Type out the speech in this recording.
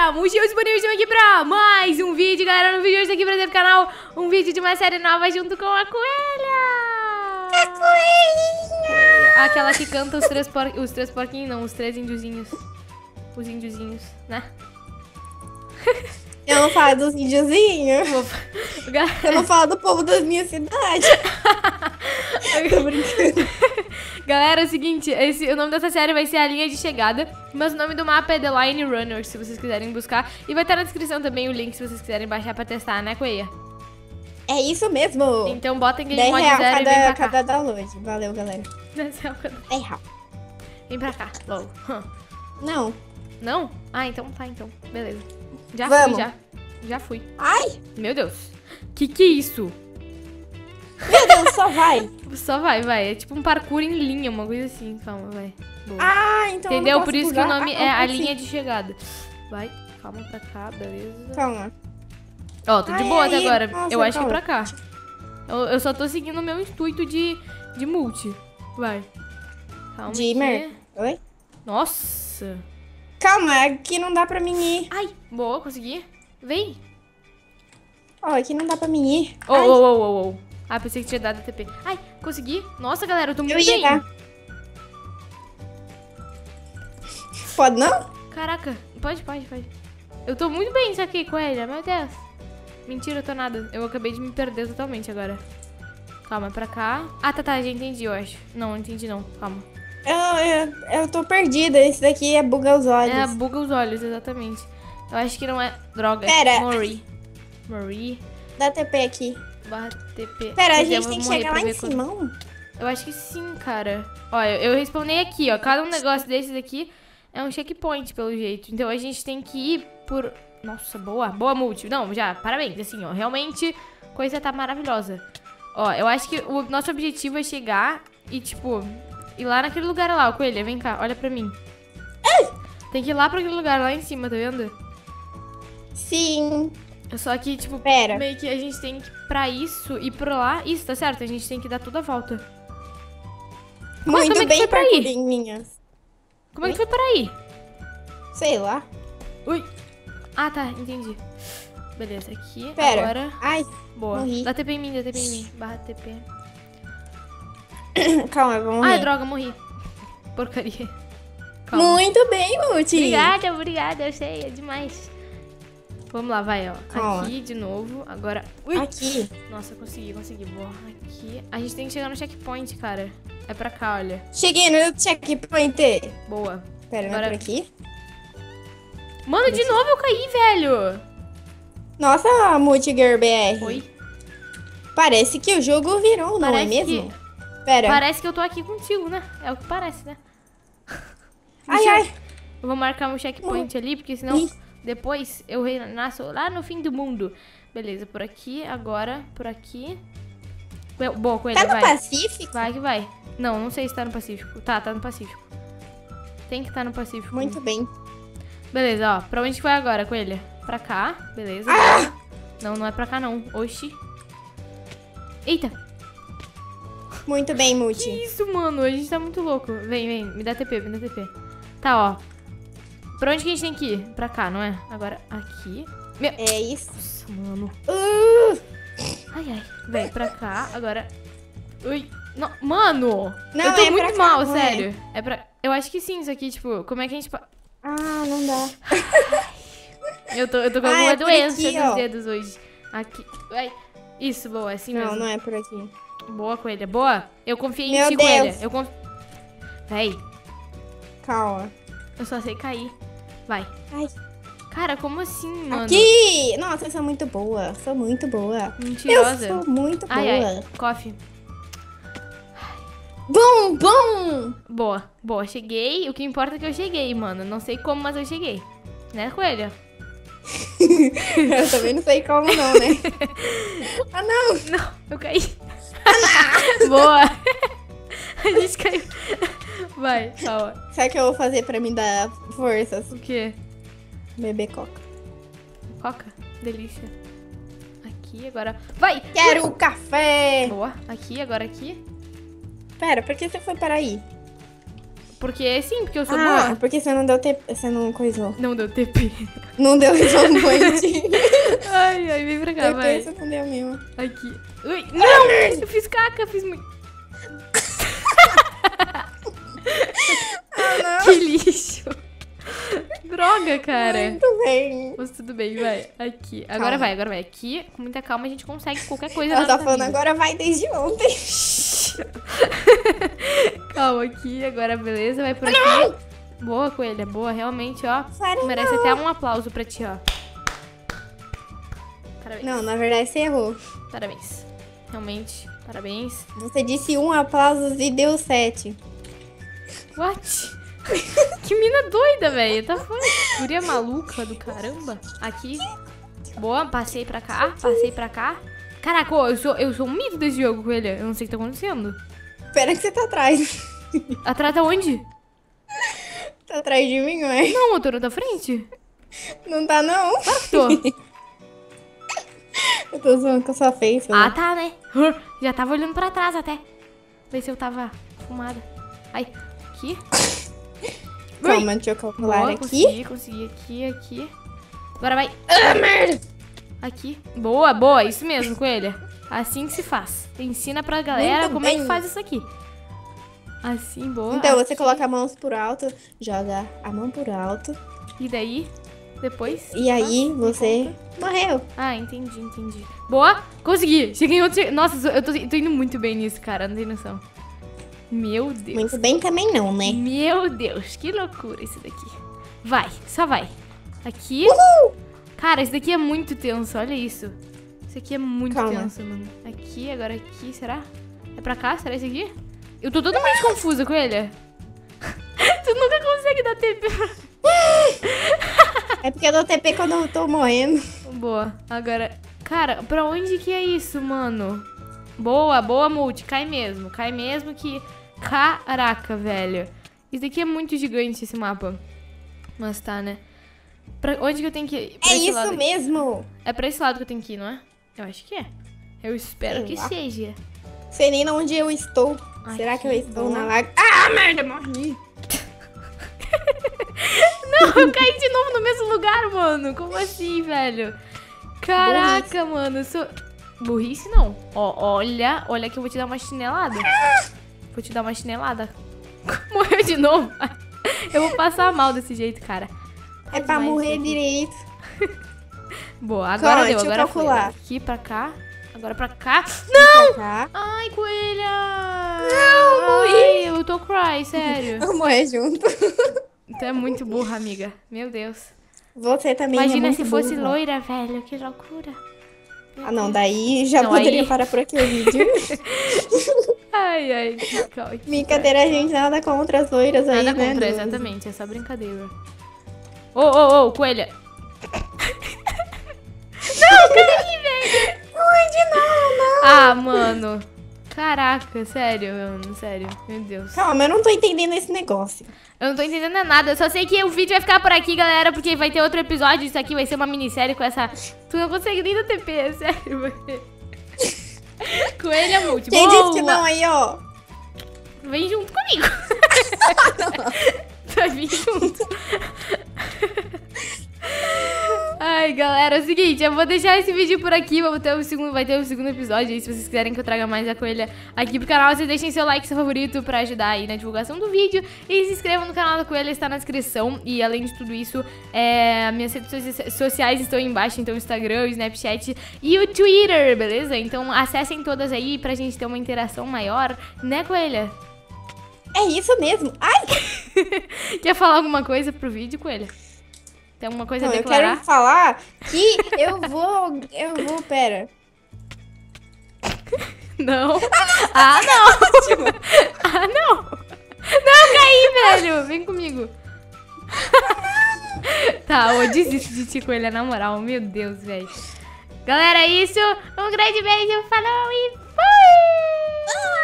galera, Multi disponível aqui pra mais um vídeo, galera. No vídeo hoje aqui pra ter no canal um vídeo de uma série nova junto com a coelha. A coelhinha! Aquela que canta os três porquinhos, não, os três índiozinhos. Os índiozinhos, né? Eu não falo dos índiozinhos. Galera... Eu não falo do povo da minha cidade. Tô brincando. Galera, é o seguinte, o nome dessa série vai ser A Linha de Chegada, mas o nome do mapa é The Line Runner, se vocês quiserem buscar. E vai estar na descrição também o link se vocês quiserem baixar pra testar, né, Coelha? É isso mesmo. Então bota em Game 10 Mod real 0 e vem pra cá. cada download. Valeu, galera. 10 real cada... 10 real. Vem pra cá, logo. Não. Não? Ah, então tá, então. Beleza. Já Vamos. fui, já fui. Ai, Meu Deus. Que é isso? meu Deus, só vai. Só vai. É tipo um parkour em linha, uma coisa assim. Calma, vai. Boa. Ah, então eu Entendeu? não Por posso isso que o pular. nome Ah, é A consigo. Linha de Chegada. Vai, calma pra cá, beleza. Calma. Ó, tô de Ai, boa até ai, agora. nossa, Eu acho que é calma. pra cá. Eu só tô seguindo o meu intuito de multi. Vai. Calma Dimmer. aqui. Oi? Nossa. Calma, aqui não dá pra mim ir. Ai, boa, consegui. Vem. Ó, aqui não dá pra mim ir. Oh, Ai, oh. Ah, pensei que tinha dado TP. Ai, consegui. Nossa, galera, eu tô muito eu ia bem. dar. Pode não? Caraca, pode. Eu tô muito bem isso aqui, Coelha, meu Deus. Mentira, eu tô nada. Eu acabei de me perder totalmente agora. Calma, é pra cá. Ah, tá, já entendi, eu acho. Não entendi não, calma. Eu tô perdida. Esse daqui é buga os olhos. É, buga os olhos, exatamente. Eu acho que não é... Droga. Pera. Mori. Dá TP aqui. Barra TP. Pera, a Quer dizer, eu gente vou tem que morrer chegar pra lá em ver quando- cima. Eu acho que sim, cara. Olha, eu respondi aqui, ó. Cada um negócio desses aqui é um checkpoint, pelo jeito. Então a gente tem que ir por... Nossa, boa multi. Não, já, parabéns, assim, ó. Realmente, coisa tá maravilhosa. Ó, eu acho que o nosso objetivo é chegar e, tipo, ir lá naquele lugar lá. Ó, Coelha, vem cá, olha pra mim. Tem que ir lá pra aquele lugar lá em cima, tá vendo? Sim. Só que, tipo, Pera. meio que a gente tem que, pra isso, ir pra lá. Isso, tá certo? A gente tem que dar toda a volta. Mas Muito como é que bem, foi pra ir? parkourinhas. Como é que foi para aí? Sei lá. Ui. Ah, tá, entendi. Beleza, aqui. Pera. Agora. Ai, Boa. morri. Dá TP em mim. Barra TP. calma, eu vou morrer. Ai, droga, morri. Porcaria. Calma. Muito bem, Multi. Obrigada, eu sei, é demais. Vamos lá, vai, ó. Calma. Aqui de novo. Agora. Ui. Aqui. Nossa, consegui. Boa. Aqui. A gente tem que chegar no checkpoint, cara. É pra cá, olha. Cheguei no checkpoint. Boa. Pera, não é Agora- por aqui? Mano, de novo eu caí, velho. Nossa, Multiger BR. Oi. Parece que o jogo virou, não é Parece mesmo? que- Pera. Parece que eu tô aqui contigo, né? É o que parece, né? Ai, ai. Eu vou marcar meu checkpoint ali, porque senão Ih. depois eu renasço lá no fim do mundo. Beleza, por aqui, agora, por aqui. Boa, Coelho, Tá no vai. Pacífico? Vai que vai. Não sei se tá no Pacífico. Tá no Pacífico. Tem que estar no Pacífico. Muito bem. Beleza, ó. Pra onde que vai agora, Coelha? Pra cá, beleza. Ah! Não é pra cá não. Oxi. Eita. Muito bem, Que Multi. isso, mano? A gente tá muito louco. Vem. Me dá TP. Tá, ó. Pra onde que a gente tem que ir? Pra cá, não é? Agora, aqui. Meu... É isso. Nossa, mano. Ai. Vem pra cá. Agora... Ui. Não, mano! Não, eu tô é pra muito cá, mal, não é? sério. É pra... Eu acho que sim, isso aqui, tipo... Como é que a gente... Ah, não dá. Eu tô com Ah, alguma é por doença aqui, nos ó. dedos hoje. Aqui. Ai. Isso, boa. É assim Não, mesmo. não é por aqui. Boa, Coelha. Boa. Eu confiei em Meu ti, Deus. Coelha. Eu confio... Véi. Calma. Eu só sei cair. Vai. Ai. Cara, como assim, mano? Aqui! Nossa, eu sou muito boa. Sou muito boa. Mentirosa. Eu sou muito boa. Ai. Coffee. Bom! Boa. Cheguei. O que importa é que eu cheguei, mano. Não sei como, mas eu cheguei. Né, Coelha? Eu também não sei como não, né? Ah, não! Não, eu caí. Boa. A gente caiu. Vai, calma. Sabe o que eu vou fazer pra me dar forças? O quê? Beber coca. Coca? Delícia. Aqui, agora... Vai! Quero café! Boa. Aqui, agora aqui. Pera, por que você foi para aí? Porque sim, porque eu sou Ah, boa. porque você não deu TP, você não coisou. Não deu TP. Não deu responde. Ai, vem pra cá, TP vai. você não deu mesmo. Aqui. Ui, não! Eu fiz caca, fiz muito. Ah, Que lixo. Droga, cara. Muito bem. Mas tudo bem, vai. Aqui. Agora Calma. vai. Aqui, com muita calma, a gente consegue qualquer coisa. Ela na tá nossa falando vida. agora vai desde ontem. Calma aqui, agora beleza, vai por aqui. Boa, coelha, boa, realmente, ó. Sério, Merece não. até um aplauso pra ti, ó. Parabéns. Não, na verdade você errou. Parabéns. Realmente, parabéns. Você disse 1 aplauso e deu 7. What? Que mina doida, velho. Tá foi. Guria maluca do caramba. Aqui. Boa, passei pra cá, passei pra cá. Caraca, ô, eu sou um mito desse jogo, coelha. Eu não sei o que tá acontecendo. Espera que você tá atrás. Atrás tá onde? Tá atrás de mim, ué? Não, eu tô na tua frente. Não tá, não. Tô. Eu tô zoando com a sua face. Ah, tá, né? Já tava olhando pra trás até. Ver se eu tava fumada. Ai, aqui. Calma, deixa eu calcular Boa, aqui. consegui aqui. Agora vai. Ah, merda! Aqui. Boa, isso mesmo, coelha. Assim que se faz. Ensina pra galera Muito como é que bem. faz isso aqui. Assim, boa. Então, você aqui. coloca a mão por alto, joga a mão por alto. E daí, depois... E aí, faz, você conta. morreu. Ah, entendi. Boa, consegui. Cheguei em outro... Nossa, eu tô indo muito bem nisso, cara. Não tem noção. Meu Deus. Muito bem também não, né? Meu Deus, que loucura esse daqui. Vai, só vai. Aqui. Uhul! Cara, esse daqui é muito tenso, olha isso. Esse aqui é muito Calma. tenso, mano. Aqui, agora aqui, será? É pra cá? Será esse aqui? Eu tô totalmente confusa, coelha. Tu nunca consegue dar TP. É porque eu dou TP quando eu tô morrendo. Boa, agora... Cara, pra onde que é isso, mano? Boa, multi. Cai mesmo que... Caraca, velho. Isso daqui é muito gigante, esse mapa. Mas tá, né? Pra onde que eu tenho que ir? Pra É esse isso lado aqui. mesmo. É pra esse lado que eu tenho que ir, não é? Eu acho que é. Eu espero Sei que lá. seja. Sei nem onde eu estou. Aqui, Será que eu estou boa. na lago? Ah, merda, morri. Não, eu caí de novo no mesmo lugar, mano. Como assim, velho? Caraca, mano. Eu sou... Burrice não. Ó, olha que eu vou te dar uma chinelada. Vou te dar uma chinelada. Morreu de novo. Eu vou passar mal desse jeito, cara. É pra Faz mais morrer isso aqui. direito. Boa, agora Calma, deu, deixa eu agora foi. calcular. Aqui pra cá, agora pra cá. Pra cá. Ai, coelha! Não, morri. Ai, eu tô cry, sério. Vamos morrer junto. Tu é muito burra, amiga. Meu Deus. Você também é Imagina muito se fosse burra. loira, velho. Que loucura. Meu Ah, não, Deus. daí já Não, poderia aí- parar por aqui o vídeo. Ai, calma aqui, Brincadeira, gente, nada contra as loiras aí, Nada né? contra, do- exatamente. É só brincadeira. Ô, coelha. Não. Ah, mano. Caraca, sério, mano. Sério. Meu Deus. Calma, eu não tô entendendo esse negócio. Eu não tô entendendo nada. Eu só sei que o vídeo vai ficar por aqui, galera, porque vai ter outro episódio. Isso aqui vai ser uma minissérie com essa... Tu não consegue nem dar TP, é sério. Coelha multi. Quem Boa. disse que não aí, ó? Vem junto comigo. Vai vir junto. Ai, galera, é o seguinte, eu vou deixar esse vídeo por aqui, vai ter o segundo episódio aí, se vocês quiserem que eu traga mais a coelha aqui pro canal, vocês deixem seu like, seu favorito pra ajudar aí na divulgação do vídeo e se inscrevam no canal da coelha, está na descrição e além de tudo isso, minhas redes sociais estão aí embaixo, então o Instagram, o Snapchat e o Twitter, beleza? Então acessem todas aí pra gente ter uma interação maior, né, coelha? É isso mesmo. Ai, Quer falar alguma coisa pro vídeo, coelha? Tem alguma coisa não, a eu declarar? quero falar que pera. Não. Ah, não. Ah, não. Não, caí, velho. Vem comigo. Tá, eu desisto de ti, coelha, na moral. Meu Deus, velho. Galera, é isso. Um grande beijo. Falou e fui!